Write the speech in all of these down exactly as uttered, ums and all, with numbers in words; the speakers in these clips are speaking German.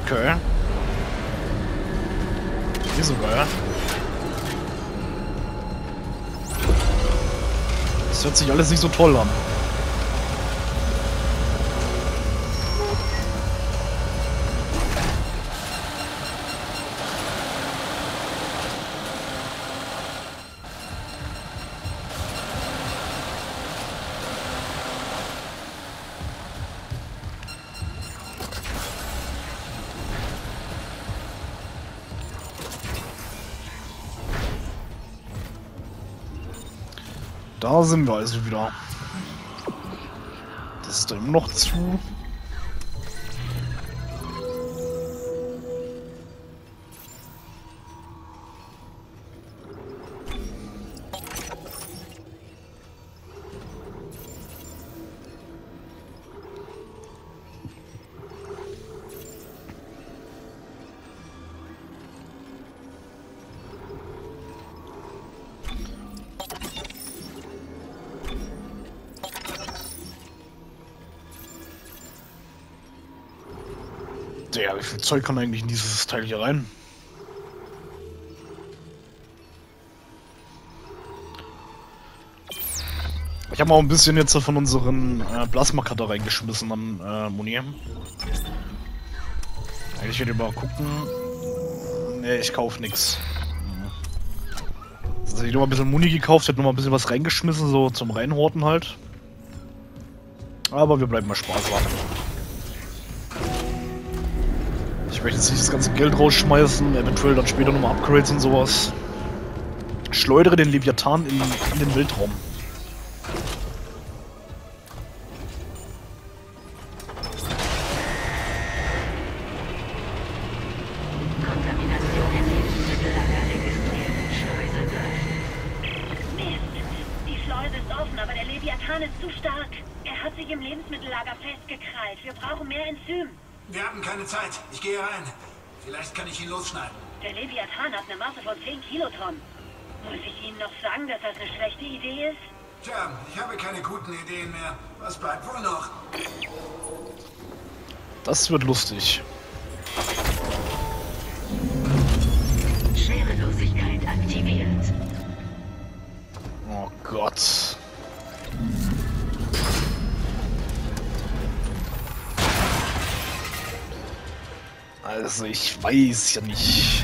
Okay. Nicht so geil. Das hört sich alles nicht so toll an. Da sind wir also wieder. Das ist da immer noch zu. Ja, wie viel Zeug kann eigentlich in dieses Teil hier rein? Ich habe auch ein bisschen jetzt von unseren äh, Plasma-Cutter reingeschmissen an äh, Muni. Ich werde mal gucken. Ne, ich kaufe nichts. Also ich habe noch mal ein bisschen Muni gekauft, hätte noch mal ein bisschen was reingeschmissen, so zum Reinhorten halt. Aber wir bleiben mal sparsam. Ich möchte jetzt nicht das ganze Geld rausschmeißen, eventuell dann später nochmal Upgrades und sowas. Schleudere den Leviathan in, in den Weltraum. Die Schleuse ist offen, aber der Leviathan ist zu stark. Er hat sich im Lebensmittellager festgekrallt. Wir brauchen mehr Enzym. Wir haben keine Zeit. Ich gehe rein. Vielleicht kann ich ihn losschneiden. Der Leviathan hat eine Masse von zehn Kilotonnen. Muss ich Ihnen noch sagen, dass das eine schlechte Idee ist? Tja, ich habe keine guten Ideen mehr. Was bleibt wohl noch? Das wird lustig. Schwerelosigkeit aktiviert. Oh Gott. Also ich weiß ja nicht.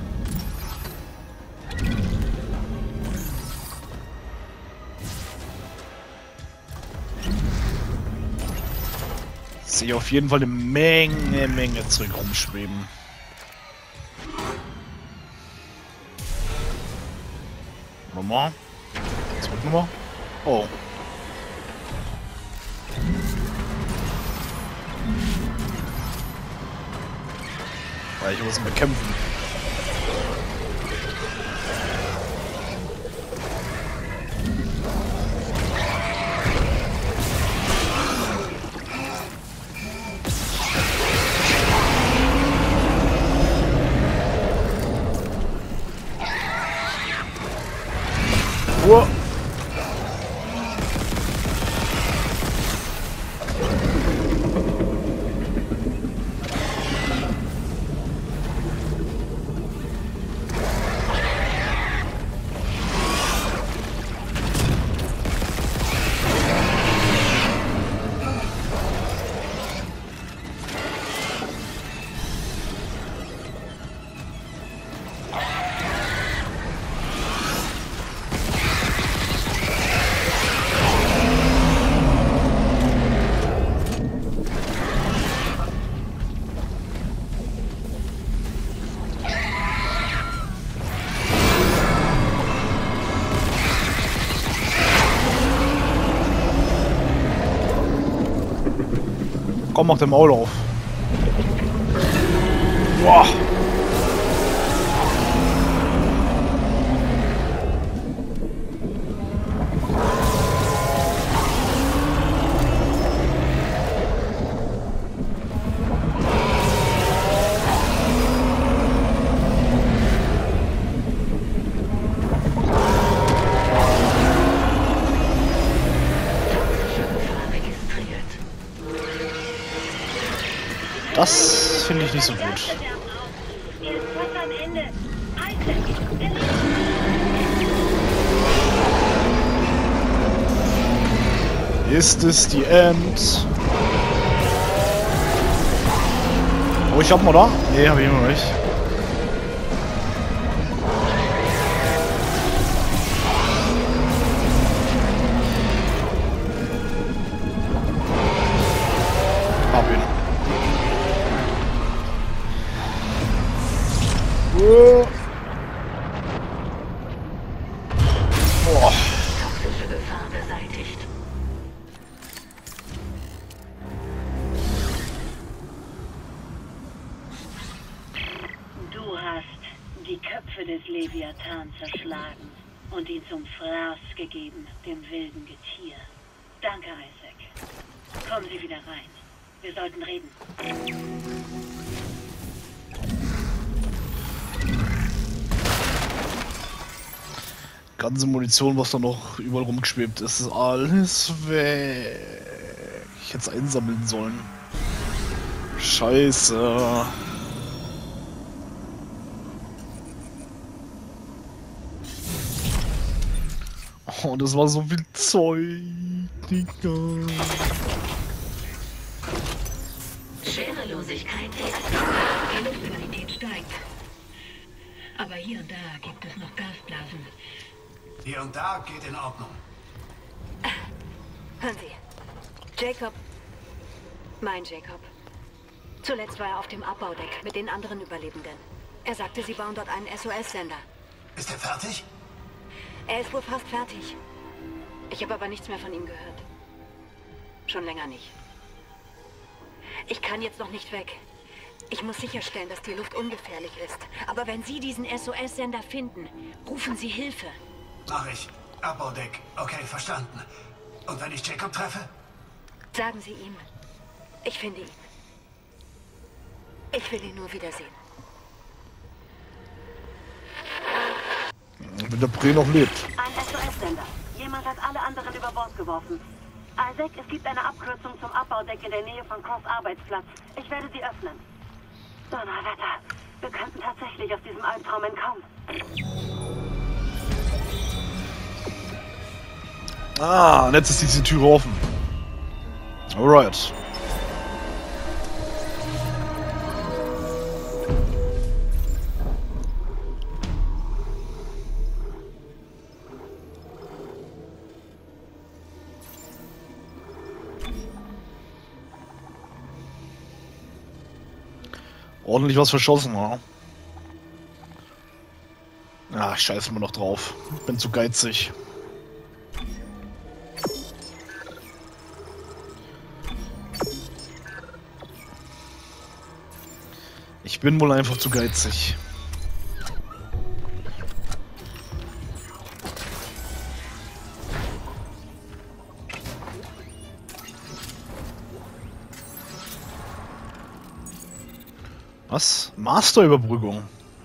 Ich sehe auf jeden Fall eine Menge, Menge Zeug rumschweben. Nochmal. Zurück nochmal. Oh. Ich muss ihn bekämpfen. Oh. Komm, mach den Maul auf. Boah. Das finde ich nicht so gut. Er ist fast am Ende. Isaac, er lebt. Ist es die End? Oh, ich hab mal da? Nee, hab ich immer nicht. Hab ihn. Oh. Boah. Toxische Gefahr beseitigt. Du hast die Köpfe des Leviathan zerschlagen und ihn zum Fraß gegeben, dem wilden Getier. Danke, Isaac. Kommen Sie wieder rein. Wir sollten reden. Ganze Munition, was da noch überall rumgeschwebt ist, ist alles weg. Ich hätte es einsammeln sollen. Scheiße. Oh, das war so viel Zeug, Digga. Schwerelosigkeit deaktiviert. Die Luftqualität steigt. Aber hier und da gibt es noch Gasblasen. Hier und da geht in Ordnung. Hören Sie. Jacob. Mein Jacob. Zuletzt war er auf dem Abbaudeck mit den anderen Überlebenden. Er sagte, sie bauen dort einen S O S-Sender. Ist er fertig? Er ist wohl fast fertig. Ich habe aber nichts mehr von ihm gehört. Schon länger nicht. Ich kann jetzt noch nicht weg. Ich muss sicherstellen, dass die Luft ungefährlich ist. Aber wenn Sie diesen S O S-Sender finden, rufen Sie Hilfe. Mach ich. Abbaudeck. Okay, verstanden. Und wenn ich Jacob treffe? Sagen Sie ihm. Ich finde ihn. Ich will ihn nur wiedersehen. Wenn der Bre noch lebt. Ein S O S-Sender. Jemand hat alle anderen über Bord geworfen. Isaac, es gibt eine Abkürzung zum Abbaudeck in der Nähe von Cross Arbeitsplatz. Ich werde sie öffnen. Donnerwetter. Wir könnten tatsächlich aus diesem Albtraum entkommen. Ah, und jetzt ist diese Tür offen. Alright. Ordentlich was verschossen, ja. Ah, scheiß mir noch drauf. Bin zu geizig. Ich bin wohl einfach zu geizig. Was? Masterüberbrückung.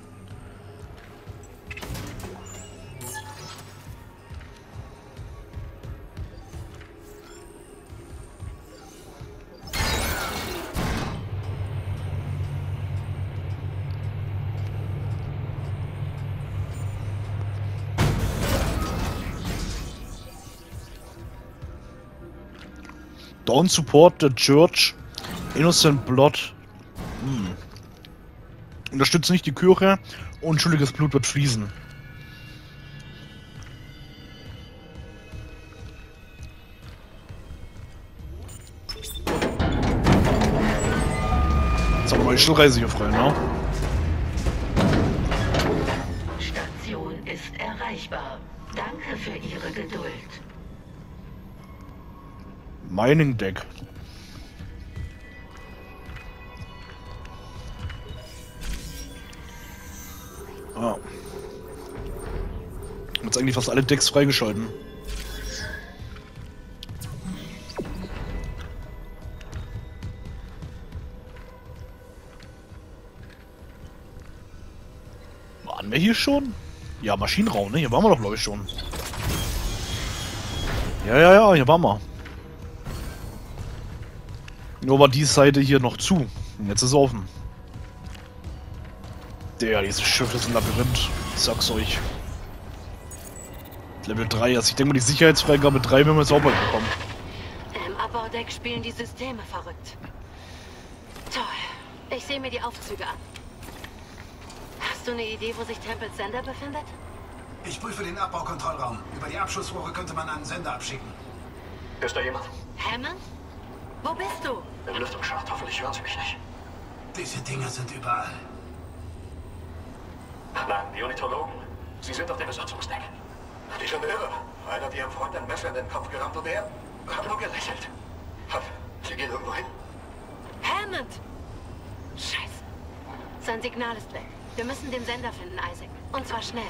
Don't support the church. Innocent blood. Hm. Unterstütze nicht die Kirche. Unschuldiges Blut wird fließen. Jetzt haben wir mal die Schulreise hier frei, ne? Station ist erreichbar. Danke für Ihre Geduld. Mining Deck. Ah. Jetzt eigentlich fast alle Decks freigeschalten. Waren wir hier schon? Ja, Maschinenraum, ne? Hier waren wir doch, glaube ich, schon. Ja, ja, ja, hier waren wir. Nur war die Seite hier noch zu. Und jetzt ist es offen. Der, dieses Schiff ist ein Labyrinth. Ich sag's euch. Level drei, also ich denke mal, die Sicherheitsfreigabe drei werden wir jetzt auch bald bekommen. Im Abbaudeck spielen die Systeme verrückt. Toll. Ich sehe mir die Aufzüge an. Hast du eine Idee, wo sich Tempels Sender befindet? Ich prüfe den Abbaukontrollraum. Über die Abschussrohre könnte man einen Sender abschicken. Ist da jemand? Hammond? Wo bist du? Im Lüftungsschacht. Hoffentlich hören Sie mich nicht. Diese Dinger sind überall. Nein, die Ornithologen. Sie sind auf dem Besatzungsdeck. Die sind irre. Einer hat ihrem Freund ein Messer in den Kopf gerammt und er hat nur gelächelt. Sie gehen irgendwo hin. Hammond! Scheiße. Sein Signal ist weg. Wir müssen den Sender finden, Isaac. Und zwar schnell.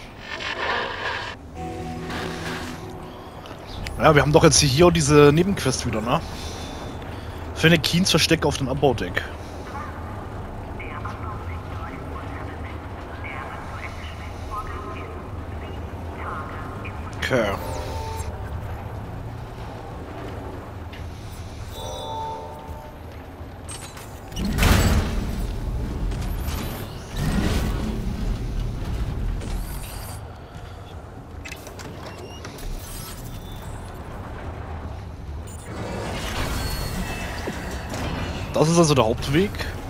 Ja, wir haben doch jetzt hier auch diese Nebenquest wieder, ne? Finde Keens Versteck auf dem Abbaudeck. Okay. Das ist also der Hauptweg.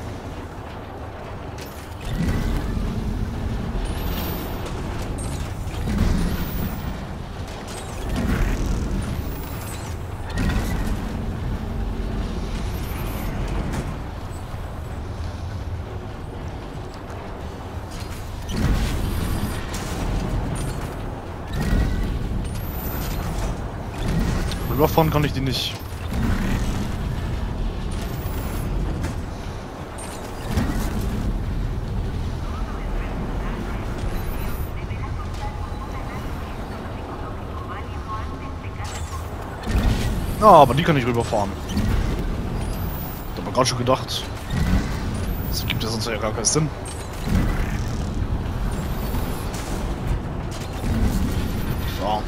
Rüberfahren kann ich die nicht. Ja, aber die kann ich rüberfahren. Ich hab mir gerade schon gedacht. Das gibt ja sonst ja gar keinen Sinn. So.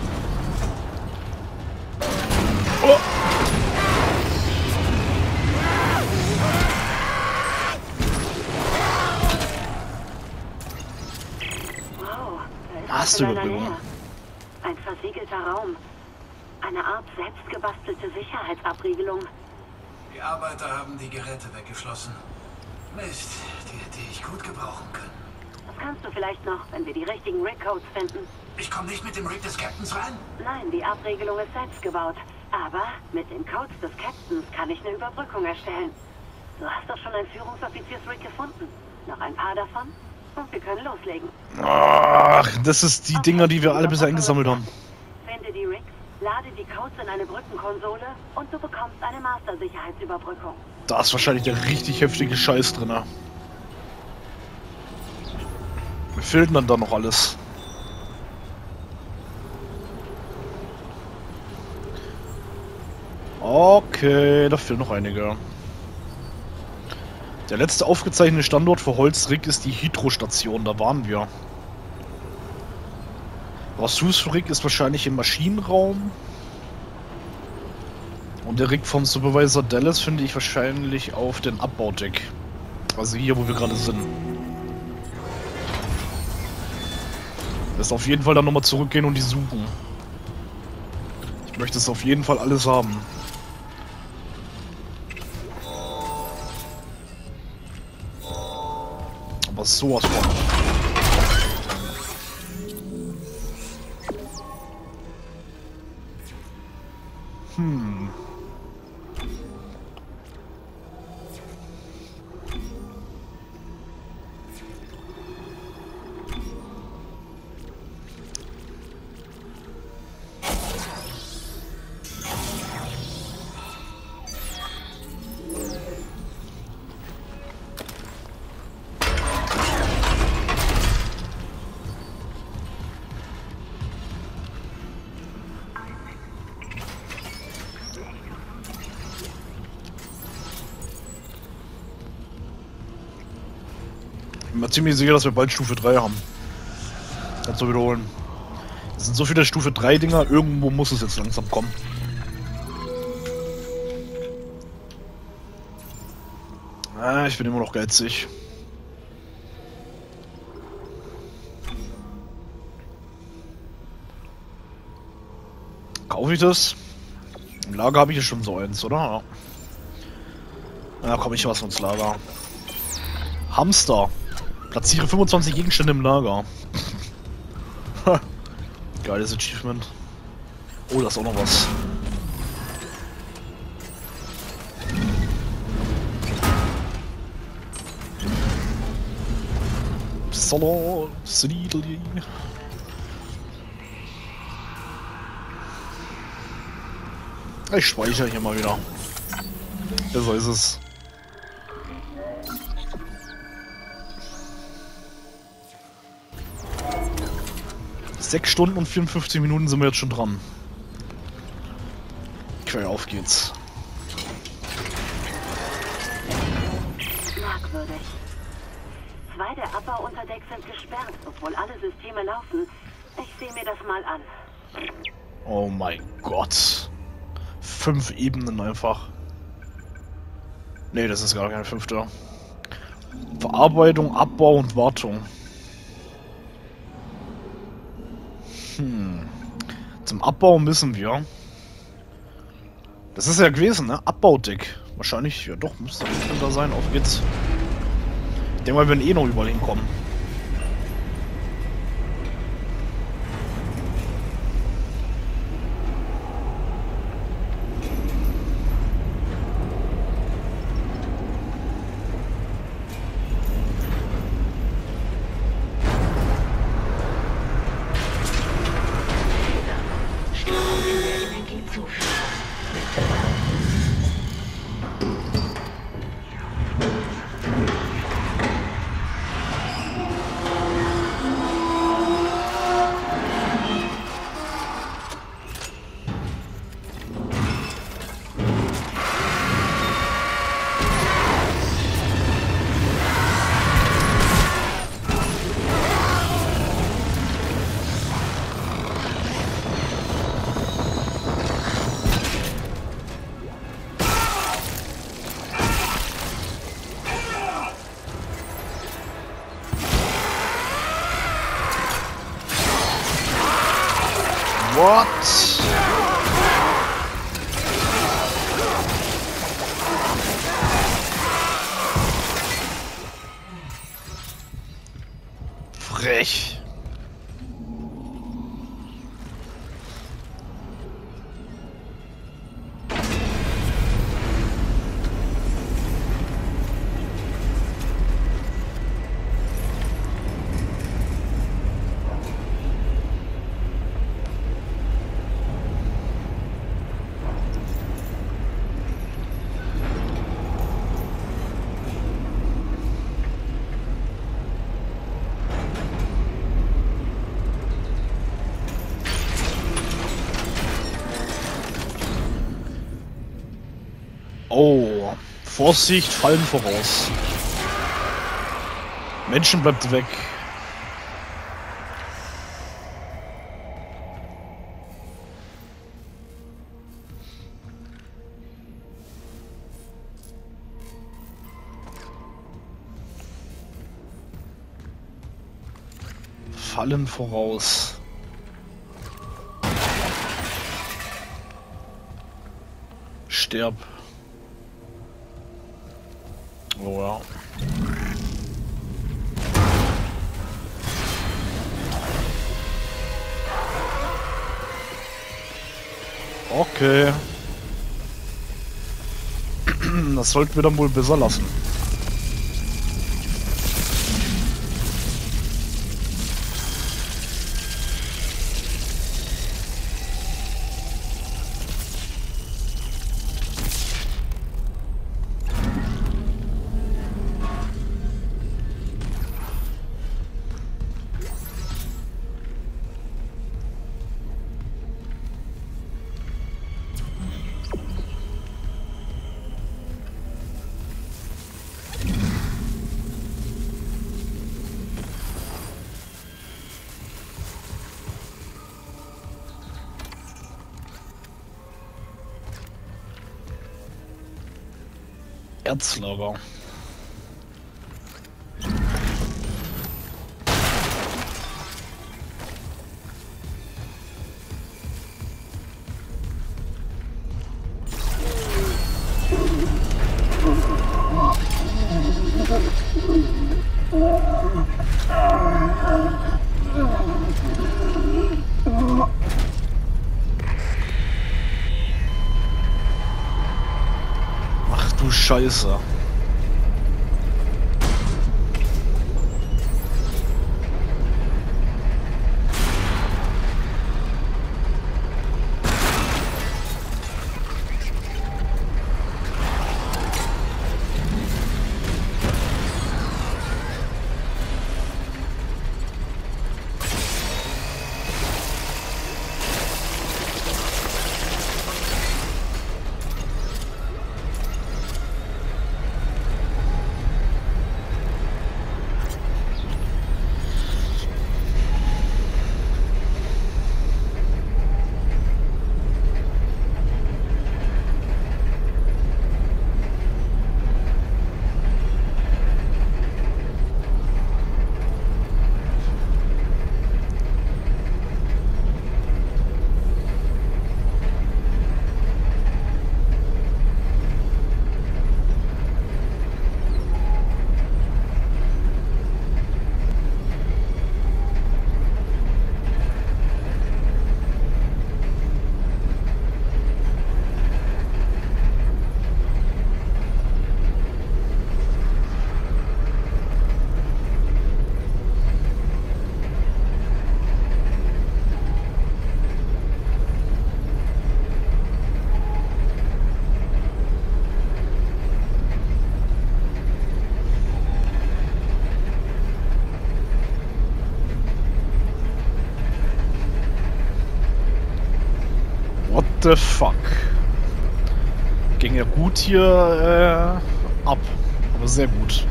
Oh. Wow, da ist Hast was du in deiner Überbrückung? Nähe. Ein versiegelter Raum. Eine Art selbstgebastelte Sicherheitsabriegelung. Die Arbeiter haben die Geräte weggeschlossen. Mist, die hätte ich gut gebrauchen können. Das kannst du vielleicht noch, wenn wir die richtigen Rig-Codes finden. Ich komme nicht mit dem Rig des Captains rein? Nein, die Abriegelung ist selbst gebaut. Aber mit den Codes des Captains kann ich eine Überbrückung erstellen. Du hast doch schon ein Führungsoffiziersrig gefunden. Noch ein paar davon? Und wir können loslegen. Ach, das ist die Dinger, die wir alle bisher eingesammelt haben. Finde die Rigs, lade die Codes in eine Brückenkonsole und du bekommst eine Master-Sicherheitsüberbrückung. Da ist wahrscheinlich der richtig heftige Scheiß drin. Wir fehlt dann da noch alles. Okay, da fehlen noch einige. Der letzte aufgezeichnete Standort für Holzrig ist die Hydrostation, da waren wir. Rassus Rig ist wahrscheinlich im Maschinenraum. Und der Rig vom Supervisor Dallas finde ich wahrscheinlich auf dem Abbaudeck. Also hier, wo wir gerade sind. Das auf jeden Fall dann nochmal zurückgehen und die suchen. Ich möchte es auf jeden Fall alles haben. Aber sowas von. Hm. Ich bin mir ziemlich sicher, dass wir bald Stufe drei haben. Das zu wiederholen. Es sind so viele Stufe drei Dinger, irgendwo muss es jetzt langsam kommen. Ah, ich bin immer noch geizig. Kaufe ich das? Im Lager habe ich ja schon so eins, oder? Ja. Ja, komm, ich was ins Lager. Hamster. Platziere fünfundzwanzig Gegenstände im Lager. Geiles Achievement. Oh, da ist auch noch was. Solo, Sneedly. Ich speichere hier mal wieder. Ja, so ist es. Sechs Stunden und vierundfünfzig Minuten sind wir jetzt schon dran. Okay, auf geht's. Merkwürdig. Zwei der Abbauunterdeck sind gesperrt, obwohl alle Systeme laufen. Ich sehe mir das mal an. Oh mein Gott. Fünf Ebenen einfach. Nee, das ist gar keine fünfte. Verarbeitung, Abbau und Wartung. Hm. Zum Abbau müssen wir. Das ist ja gewesen, ne? Abbaudeck. Wahrscheinlich, ja doch, müsste da sein. Auf geht's. Ich denke mal, wir werden eh noch überall hinkommen. What? Frech. Oh, Vorsicht, Fallen voraus. Menschen bleibt weg. Fallen voraus. Sterb. Oh ja. Okay. Das sollten wir dann wohl besser lassen. Erzlager. du Scheiße. What the fuck? Ging ja gut hier äh, ab. Aber sehr gut.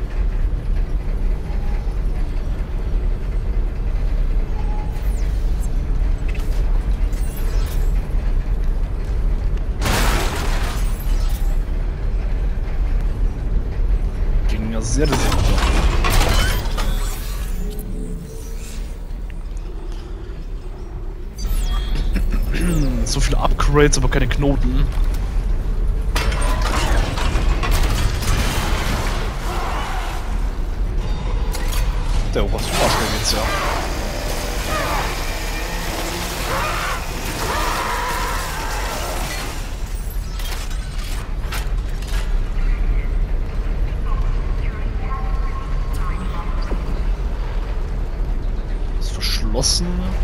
Ging ja sehr, sehr gut. So viele Upgrades, aber keine Knoten. Der was Arschloch jetzt ja. Ist verschlossen.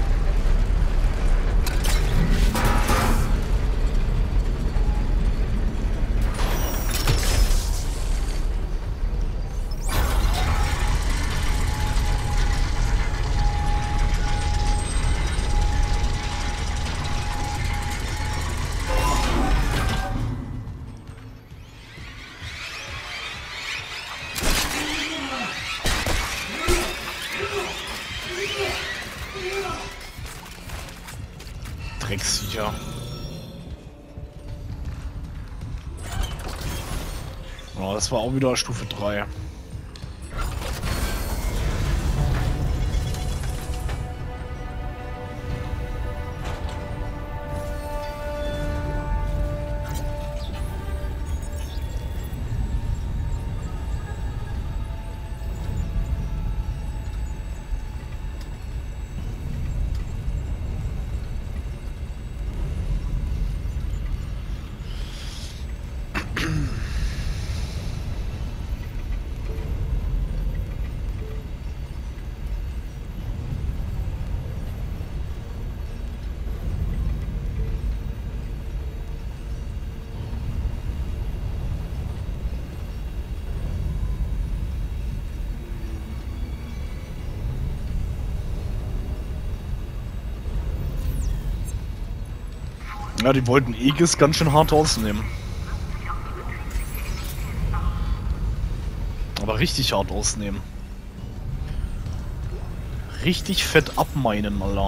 Drecksviecher. Oh, das war auch wieder Stufe drei. Ja, die wollten Aegis ganz schön hart ausnehmen. Aber richtig hart ausnehmen. Richtig fett abmeinen, Alter.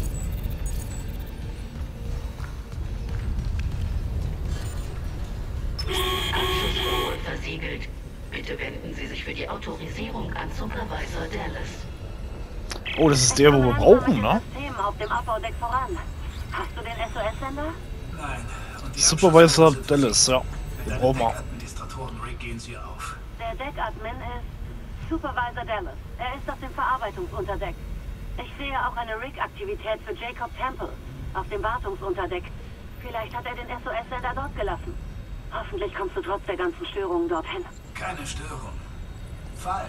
Abschlusssymbol versiegelt. Bitte wenden Sie sich für die Autorisierung an Supervisor Dallas. Oh, das ist der, wo wir brauchen, ne? System auf dem Abbaudeck voran. Hast du den S O S-Sender? Nein. Und die Supervisor Abschlusssymbole Dallas, ja. Den brauchen wir. Administratoren Rick gehen Sie auf. Der Deck-Admin ist Supervisor Dallas. Er ist auf dem Verarbeitungsunterdeck. Ich sehe auch eine Rig-Aktivität für Jacob Temple auf dem Wartungsunterdeck. Vielleicht hat er den S O S-Sender dort gelassen. Hoffentlich kommst du trotz der ganzen Störungen dorthin. Keine Störung. Fall.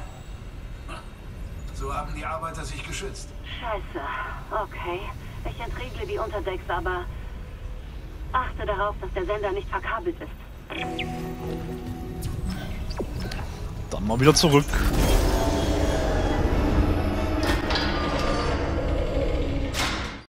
So haben die Arbeiter sich geschützt. Scheiße. Okay. Ich entriegle die Unterdecks, aber achte darauf, dass der Sender nicht verkabelt ist. Dann mal wieder zurück.